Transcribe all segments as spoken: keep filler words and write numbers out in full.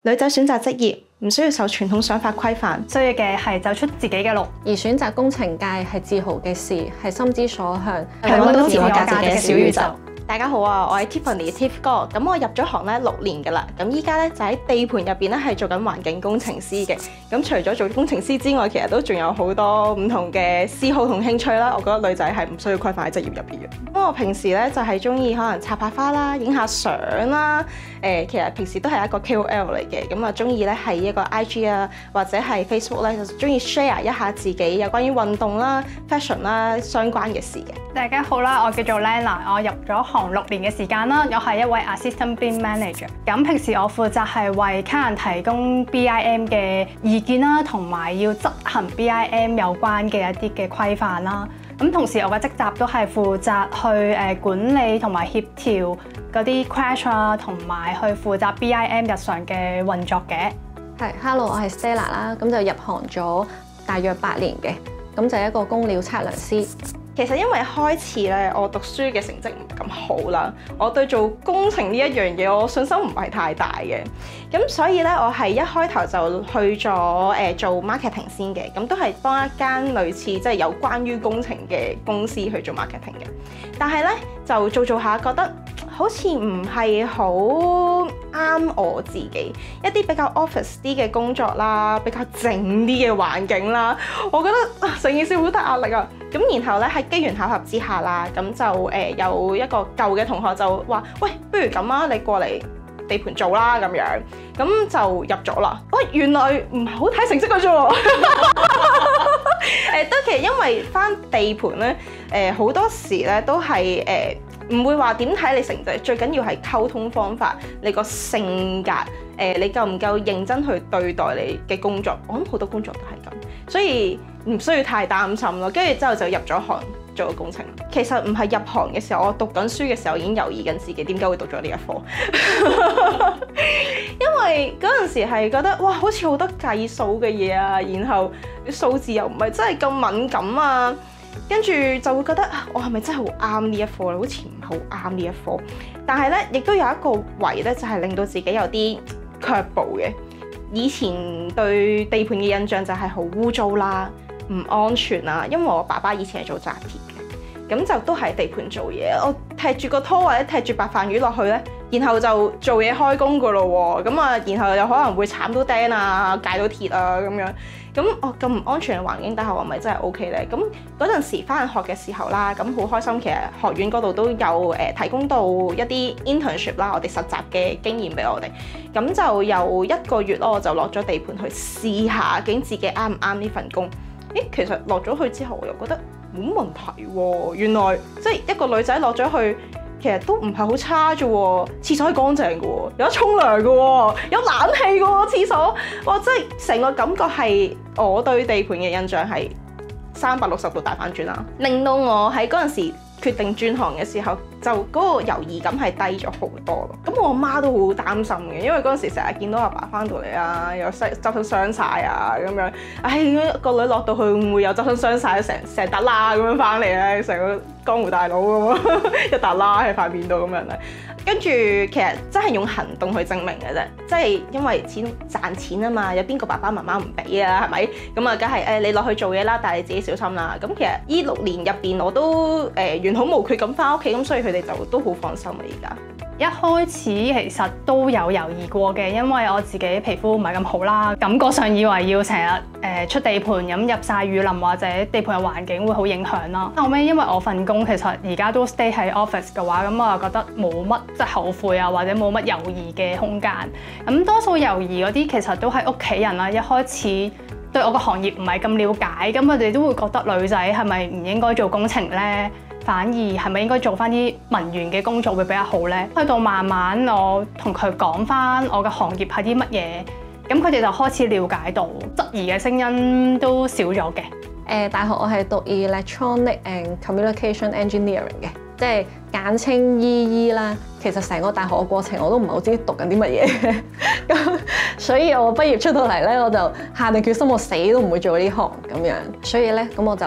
女仔選擇職業唔需要受傳統想法規範， 需要嘅係走出自己嘅路。 而選擇工程界係自豪嘅事，係心之所向， 係揾到自我價值嘅小宇宙。 大家好啊，我係 Tiffany Tiff 哥，咁我入咗行咧六年噶啦，咁依家咧就喺地盤入邊咧係做緊環境工程師嘅。咁除咗做工程師之外，其實都仲有好多唔同嘅嗜好同興趣啦。我覺得女仔係唔需要規範喺職業入邊嘅。咁我平時咧就係中意可能插下花啦，影下相啦。誒、呃，其實平時都係一個 K O L 嚟嘅，咁啊中意咧係一個 I G 啊或者係 Facebook 咧，就中意 share 一下自己有關於運動啦、fashion 啦相關嘅事嘅。 大家好啦，我叫做 Lena， 我入咗行六年嘅時間啦，我係一位 assistant bin manager。咁平時我負責係為客人提供 B I M 嘅意見啦，同埋要執行 B I M 有關嘅一啲嘅規範啦。咁同時我嘅職責都係負責去誒管理同埋協調嗰啲 crash 啊，同埋去負責 B I M 日常嘅運作嘅。 係，Hello，我係 Stella 啦，咁就入行咗大約八年嘅，咁就係一個工料測量師。 其實因為開始咧，我讀書嘅成績唔咁好啦，我對做工程呢一樣嘢，我信心唔係太大嘅。咁所以咧，我係一開頭就去咗誒、呃、做 marketing 先嘅，咁都係幫一間類似即係有關於工程嘅公司去做 marketing 嘅。但係咧就做做下覺得好似唔係好啱我自己，一啲比較 office 啲嘅工作啦，比較靜啲嘅環境啦，我覺得成件事好大壓力啊！咁然後咧喺機緣巧合之下啦，咁就誒、呃、有一個舊嘅同學就話：喂，不如咁啊，你過嚟地盤做啦咁樣，咁就入咗啦。喂，原來唔係好睇成績嘅啫喎。誒，都其實因為返地盤咧，誒、呃、好多時咧都係誒唔會話點睇你成績，最緊要係溝通方法，你個性格，誒、呃、你夠唔夠認真去對待你嘅工作。我諗好多工作都係咁，所以唔需要太擔心咯。跟住之後就入咗行做工程。其實唔係入行嘅時候，我讀緊書嘅時候已經猶豫緊自己點解會讀咗呢一科，因為嗰陣時係覺得哇，好似好多計數嘅嘢啊，然後啲數字又唔係真係咁敏感啊。跟住就會覺得啊，我係咪真係好啱呢一科咧？好似唔係好啱呢一科。但係咧，亦都有一個位咧，就係令到自己有啲卻步嘅。以前對地盤嘅印象就係好污糟啦，唔安全啦。因為我爸爸以前係做紮鐵嘅，咁就都係地盤做嘢。我踢住個拖或者踢住白飯魚落去咧，然後就做嘢開工噶咯喎。咁啊，然後又可能會鏟到釘啊、解到鐵啊咁樣。咁我咁唔安全嘅環境底下，我咪真係 O K 咧？咁嗰陣時返學嘅時候啦，咁好開心。其實學院嗰度都有誒、呃、提供到一啲 internship 啦，我哋實習嘅經驗俾我哋。咁就有一個月咯，我就落咗地盤去試下，究竟自己啱唔啱呢份工？誒，其實落咗去之後，我又覺得冇問題喎。原來即係一個女仔落咗去，其實都唔係好差啫喎，廁所係乾淨嘅喎，有得沖涼嘅喎，有冷氣嘅喎，廁所，哇！即係成個感覺係我對地盤嘅印象係三百六十度大反轉啦，令到我喺嗰陣時決定轉行嘅時候，就嗰個猶豫感係低咗好多咯。咁我媽都好擔心嘅，因為嗰陣時成日見到阿爸翻到嚟啊，又周身傷晒啊咁樣，唉，個女落到去會唔會有周身傷晒，成成笪啦咁樣翻嚟咧，成個江湖大佬咁一笪啦喺塊面度咁樣咧。跟住其實真係用行動去證明嘅啫，即係因為始終賺錢啊嘛，有邊個爸爸媽媽唔俾啊？係咪？咁啊，梗係誒你落去做嘢啦，但係你自己小心啦。咁其實依六年入邊我都誒、呃、完好無缺咁翻屋企，咁所以佢哋就都好放心啊而家。 一開始其實都有猶豫過嘅，因為我自己皮膚唔係咁好啦，感覺上以為要成日誒出地盤咁入晒雨淋或者地盤嘅環境會好影響啦。後尾因為我份工其實而家都 stay 喺 office 嘅話，咁我又覺得冇乜即係後悔啊，或者冇乜猶豫嘅空間。咁多數猶豫嗰啲其實都係屋企人啦，一開始對我個行業唔係咁了解，咁佢哋都會覺得女仔係咪唔應該做工程呢？反而係咪應該做翻啲文員嘅工作會比較好呢？去到慢慢我同佢講翻我嘅行業係啲乜嘢，咁佢哋就開始了解到，質疑嘅聲音都少咗嘅。 誒，大學我係讀 Electronic and Communication Engineering 嘅，即係簡稱 E E 啦。其實成個大學嘅過程我都唔係好知讀緊啲乜嘢，咁所以我畢業出到嚟咧，我就下定決心我死都唔會做呢行咁樣。所以咧，咁我就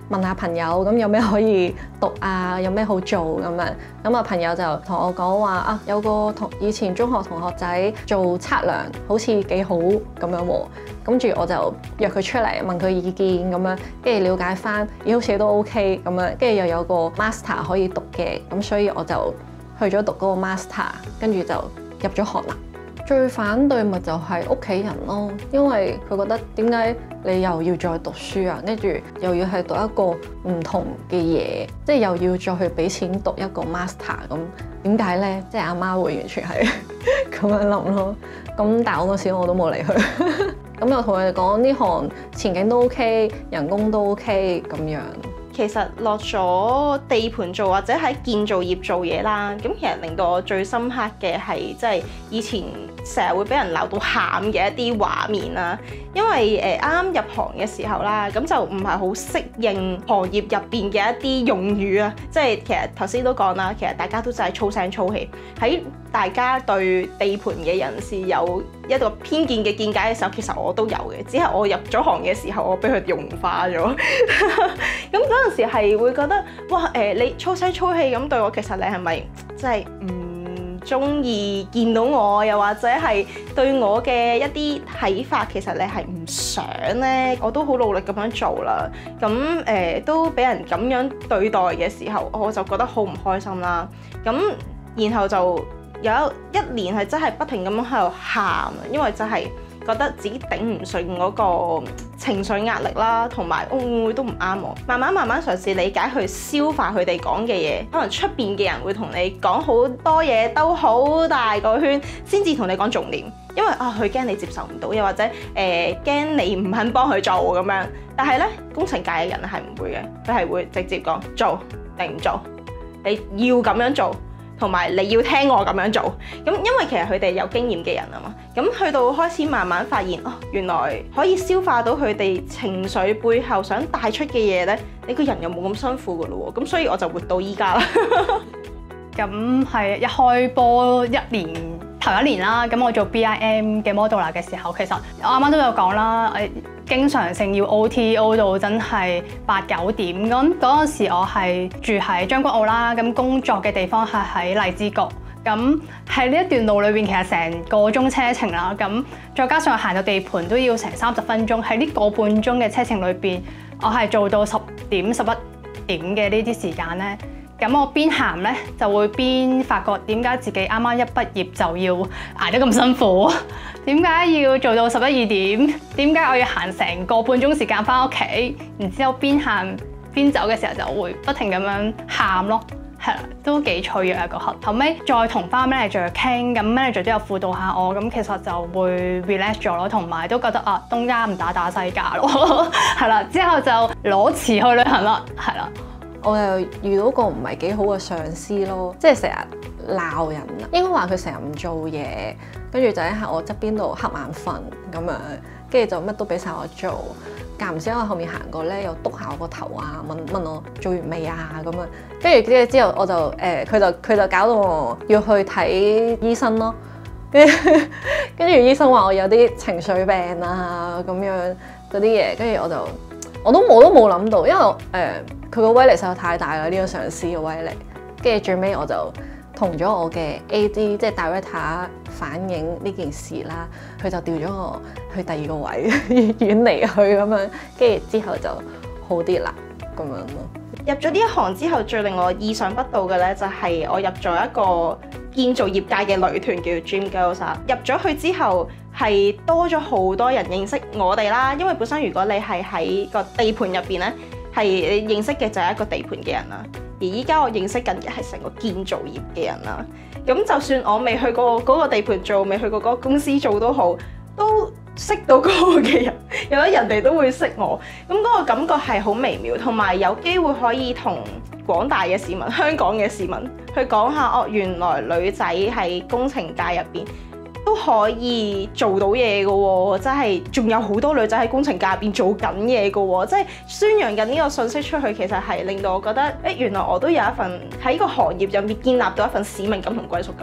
問下朋友，咁有咩可以讀啊，有咩好做咁樣。咁啊朋友就同我講話啊，有個同以前中學同學仔做測量，好似幾好咁樣喎。跟住我就約佢出嚟問佢意見咁樣，跟住了解翻，咦好似都 OK 咁樣，跟住又有個 master 可以讀嘅，咁所以我就去咗讀嗰個 master，跟住就入咗學啦。最反對咪就係屋企人咯，因為佢覺得點解你又要再讀書啊，跟住又要係讀一個唔同嘅嘢，即係又要再去俾錢讀一個 master， 咁點解呢？即係阿媽會完全係咁樣諗咯。咁但係我嗰時我都冇理佢，咁又同佢哋講呢行前景都 OK， 人工都 OK 咁樣。 其實落咗地盤做或者喺建造業做嘢啦，咁其實令到我最深刻嘅係即係以前成日會俾人鬧到喊嘅一啲畫面啦。因為誒啱啱入行嘅時候啦，咁就唔係好適應行業入邊嘅一啲用語啊，即係其實頭先都講啦，其實大家都真係粗聲粗氣，喺大家對地盤嘅人士有一個偏見嘅見解嘅時候，其實我都有嘅，只係我入咗行嘅時候，我俾佢融化咗。咁嗰陣時係會覺得，哇誒、呃，你粗聲粗氣咁對我，其實你係咪真係唔中意見到我？又或者係對我嘅一啲睇法，其實你係唔想呢？我都好努力咁樣做啦，咁誒、呃、都俾人咁樣對待嘅時候，我就覺得好唔開心啦。咁然後就有一年係真係不停咁樣喺度喊，因為就係覺得自己頂唔順嗰個情緒壓力啦，同埋會唔會都唔啱我。慢慢慢慢嘗試理解去消化佢哋講嘅嘢，可能出邊嘅人會同你講好多嘢，兜好大個圈，先至同你講重點。因為啊，佢驚你接受唔到，又或者誒驚你唔肯幫佢做咁樣。但係咧，工程界嘅人係唔會嘅，佢係會直接講做定唔做，你要咁樣做。同埋你要聽我咁樣做，咁因為其實佢哋有經驗嘅人啊嘛，咁去到開始慢慢發現，哦，原來可以消化到佢哋情緒背後想帶出嘅嘢咧，你個人又冇咁辛苦噶咯喎，咁所以我就活到依家啦。 咁係一開波一年頭一年啦，咁我做 B I M 嘅 modeler 嘅時候，其實我啱啱都有講啦，誒經常性要 O T O 到真係八九點。咁嗰陣時我係住喺將軍澳啦，咁工作嘅地方係喺荔枝角。咁喺呢一段路裏邊，其實成個鐘車程啦，咁再加上行到地盤都要成三十分鐘，喺呢個半鐘嘅車程裏邊，我係做到十點十一點嘅呢啲時間咧。咁我邊行咧就會邊發覺點解自己啱啱一畢業就要捱得咁辛苦？點解要做到十一二點？點解我要行成個半鐘時間翻屋企？然之後邊行邊走嘅時候就會不停咁樣喊咯，係啦，都幾脆弱一個刻。後尾再同翻 manager 傾，咁 manager 都有輔導下我，咁其實就會 relax 咗咯，同埋都覺得啊東家唔打打西家咯，係啦，之後就攞辭去旅行啦，係啦。 我又遇到個唔係幾好嘅上司咯，即係成日鬧人啦。應該話佢成日唔做嘢，跟住就喺我側邊度瞌眼瞓咁樣，跟住就乜都俾晒我做。間唔時喺我後面行過咧，又督下我個頭啊，問問我做完未啊咁樣。跟住之後我就誒，佢、呃、就佢就搞到我要去睇醫生咯。跟住跟住醫生話我有啲情緒病啊咁樣嗰啲嘢，跟住我就我都我都冇諗到，因為誒。呃佢個威力實在太大啦！呢、這個上司嘅威力，跟住最尾我就同咗我嘅 A D 即係 director 反映呢件事啦，佢就調咗我去第二個位，遠離佢咁樣，跟住之後就好啲啦，咁樣咯。 入咗呢一行之後，最令我意想不到嘅咧，就係我入咗一個建造業界嘅女團叫 Dream Girls 啊。入咗去之後，係多咗好多人認識我哋啦，因為本身如果你係喺個地盤入邊咧。係你認識嘅就係一個地盤嘅人啦，而依家我認識緊嘅係成個建造業嘅人啦。咁就算我未去過嗰個地盤做，未去過嗰個公司做都好，都識到嗰個嘅人，有得人哋都會識我。咁嗰個感覺係好微妙，同埋有機會可以同廣大嘅市民、香港嘅市民去講下，哦，原來女仔喺工程界入邊都可以做到嘢嘅喎，即係仲有好多女仔喺工程界入邊做緊嘢嘅喎，即係宣揚緊呢個信息出去，其實係令到我覺得，誒原來我都有一份喺個行業入面建立到一份使命感同歸屬感。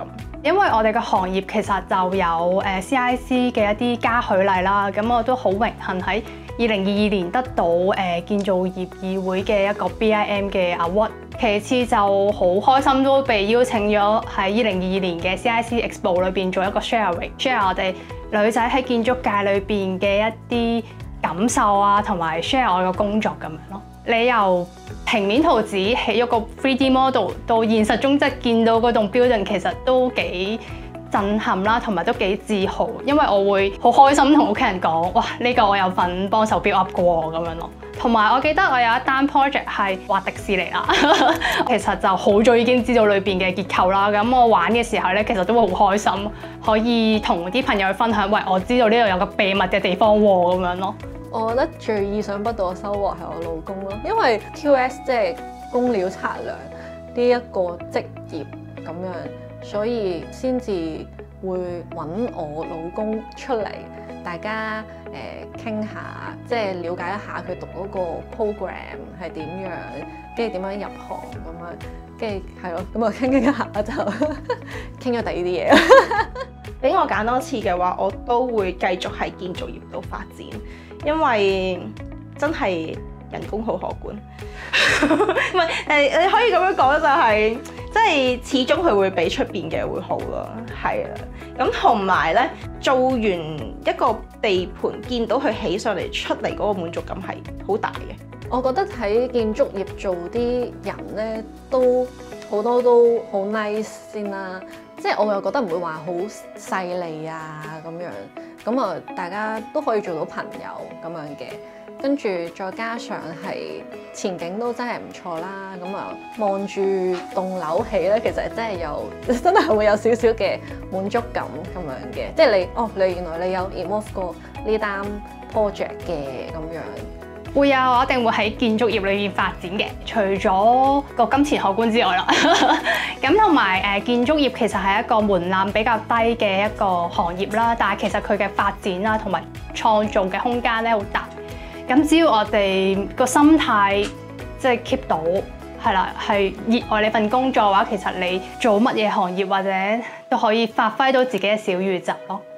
因為我哋嘅行業其實就有誒 C I C 嘅一啲嘉許禮啦，咁我都好榮幸喺二零二二年得到誒建造業議會嘅一個 B I M 嘅 award。其次就好開心都被邀請咗喺二零二二年嘅 C I C Expo 裏邊做一個 sharing，share 我哋女仔喺建築界裏邊嘅一啲感受啊，同埋 share 我嘅工作咁樣咯。你由平面圖紙起一個 three D model 到現實中即係見到嗰棟 building，其實都幾震撼啦，同埋都幾自豪，因為我會好開心同屋企人講，哇！呢個我有份幫手 build up 過咁樣咯。同埋我記得我有一單 project 係畫迪士尼啦，其實就好早已經知道裏邊嘅結構啦。咁我玩嘅時候咧，其實都會好開心，可以同啲朋友去分享，喂，我知道呢度有個秘密嘅地方喎咁樣咯。 我覺得最意想不到嘅收穫係我老公咯，因為 Q S 即係工料測量呢一個職業咁樣，所以先至會揾我老公出嚟，大家誒傾下，即係了解一下佢讀嗰個 program 係點樣，跟住點樣入行咁樣，跟住係咯，咁啊傾傾下就傾咗第二啲嘢。 俾我揀多次嘅話，我都會繼續喺建造業度發展，因為真係人工好可觀。唔係誒，你可以咁樣講就係、是，即係始終佢會比出邊嘅會好咯，係啊。咁同埋咧，做完一個地盤，見到佢起上嚟出嚟嗰個滿足感係好大嘅。 我覺得喺建築業做啲人咧，都好多都好 nice 先啦。即係我又覺得唔會話好勢利啊咁樣，咁啊大家都可以做到朋友咁樣嘅，跟住再加上係前景都真係唔錯啦，咁啊望住棟樓起咧，其實真係有真係會有少少嘅滿足感咁樣嘅，即係你哦你原來你有 involve 過呢單 project 嘅咁樣。 會啊，我一定會喺建築業裏面發展嘅。除咗個金錢可觀之外啦，咁同埋誒建築業其實係一個門檻比較低嘅一個行業啦。但係其實佢嘅發展啦同埋創造嘅空間咧好大。咁只要我哋個心態即係 keep 到，係啦，係熱愛你份工作嘅話，其實你做乜嘢行業或者都可以發揮到自己嘅小宇宙咯。